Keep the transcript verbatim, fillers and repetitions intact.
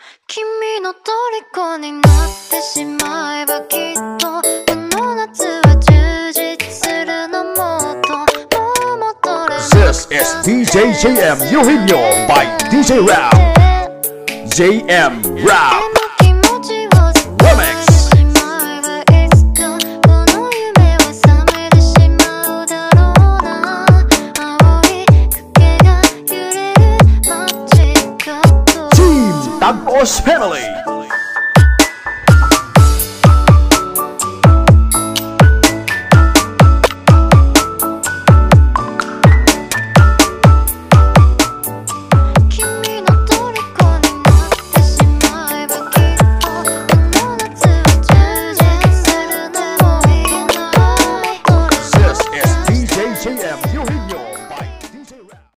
君の虜になってしまえばきっとこの夏は充実するのもっともう戻れない This is ディージェー ジェイエムYohimyo by ディージェー Rap ジェイエム Rap Remix Team Tagos Family